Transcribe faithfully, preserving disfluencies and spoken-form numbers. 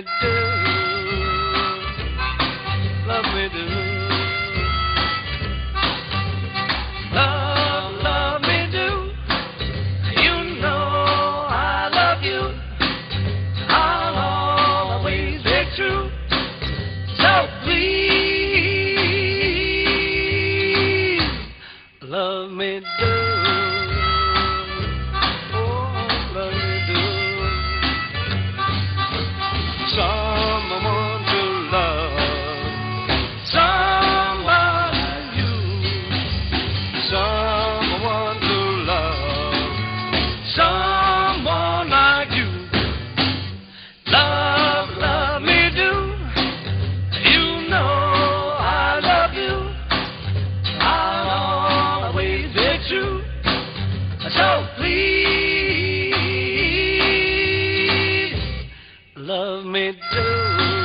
do, love me do. Love, love me do. You know I love you. I'll always be true. So please, love me do. Someone to love, someone like you. Someone to love, someone like you. Love, love me do. You know I love you. I'll always be true. So please, love me do.